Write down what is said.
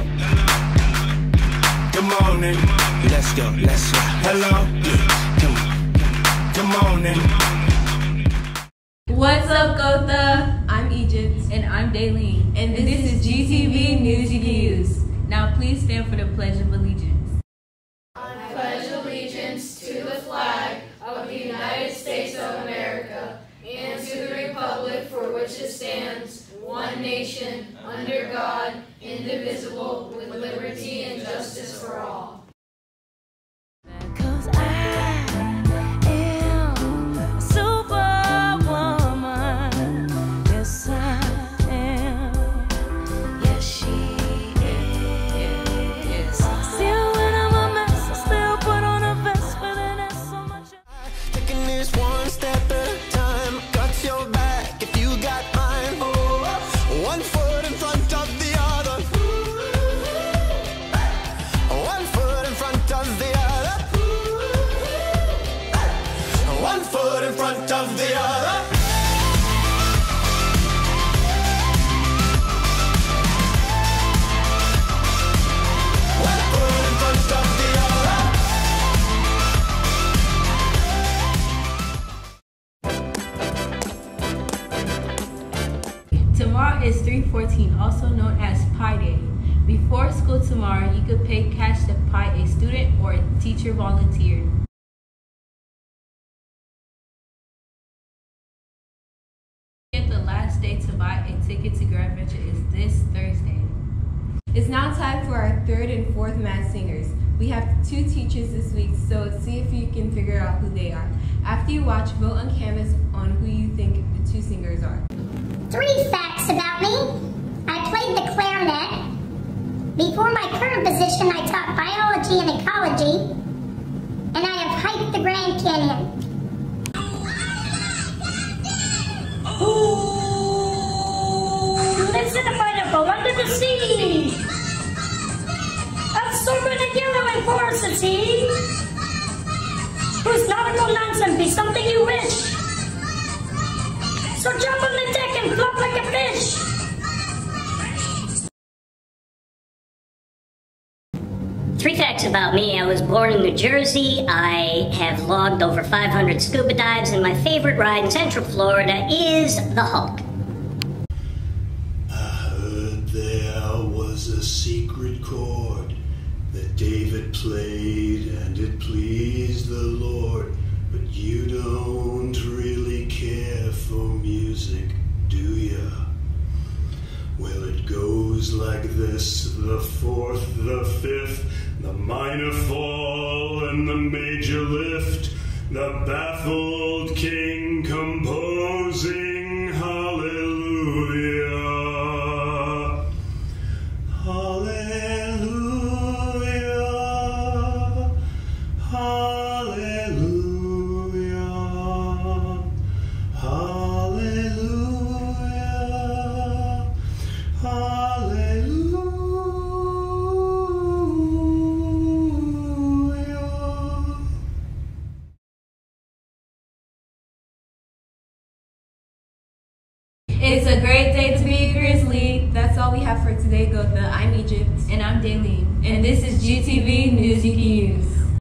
Good morning. Let's go. Let's go. Hello. Good morning. What's up, Gotha? I'm Egypt. And I'm Daleen. And this is GTV News You Can Use. Now please stand for the Pledge of Allegiance. I pledge allegiance to the flag of the United States of America and to the republic for which it stands, one nation, under God, indivisible, with liberty and justice for all. In front of the other. One foot in front of the other. Tomorrow is 3/14, also known as Pi Day. Before school tomorrow, you could pay cash to Pi a student or a teacher volunteered. The last day to buy a ticket to Graduation is this Thursday. It's now time for our third and fourth math singers. We have 2 teachers this week, so see if you can figure out who they are. After you watch, vote on Canvas on who you think the 2 singers are. 3 facts about me. I played the clarinet. Before my current position, I taught biology and ecology, and I have hiked the Grand Canyon. Lives in a pineapple under the sea. Absorbent and yellow and porosity. Whose nautical nonsense be something you wish. So jump on the deck and flop like a fish. Three facts about me. I was born in New Jersey. I have logged over 500 scuba dives, and my favorite ride in Central Florida is the Hulk. I heard there was a secret chord that David played, and it pleased the Lord. But you don't really care for music, do ya? Well, it goes like this: the 4th, the 5th, the minor fall and the major lift, the baffled king composing hallelujah. Hallelujah. Hallelujah. Hallelujah. Hallelujah. It's a great day to be a Grizzly. That's all we have for today, Gotha. I'm Egypt. And I'm Daleen. And this is GTV News You Can Use.